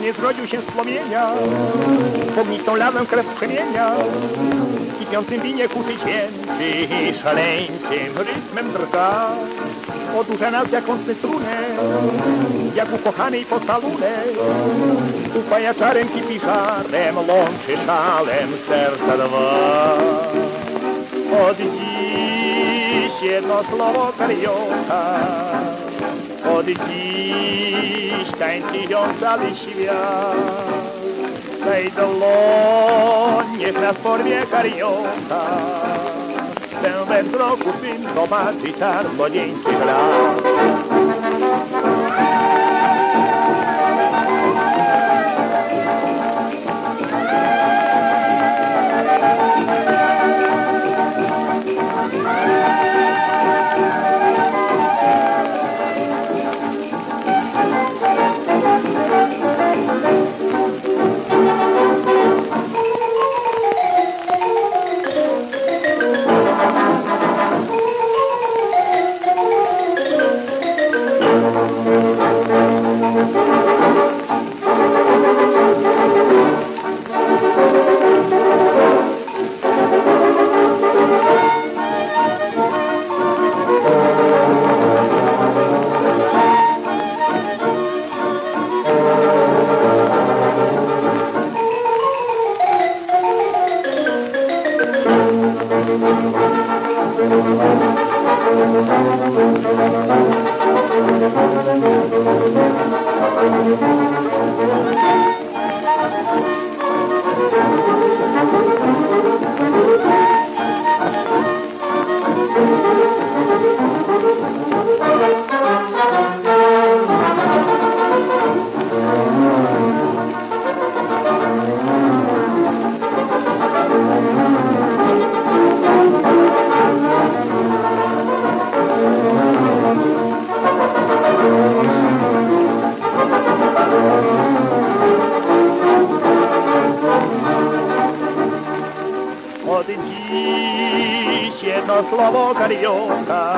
nie zrodził się z płomienia, ognistą lawę krew przemienia, w kipiącym winie kuty święty i szaleńczym rytmem drga. Odurza nas jakąś strunę, jak ukochanej pocałunek, upaja czarem, kipi żarem, łączy szalem serca dwa. Od dziś jedno słowo kariota, od dziś tańczy ją cały świat. Daj dłoń, niech nas porwie kariota, chcę we wzroku swym zobaczyć czar młodzieńczych lat. Od dziś jedno słowo kariota,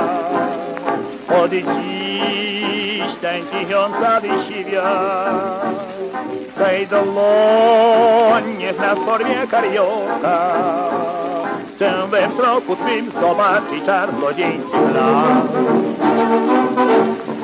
od dziś tańcząca świat. Daj dłoń, niech nas porwie kariota, chcę we wzroku twym zobaczyć czar młodzieńczych lat.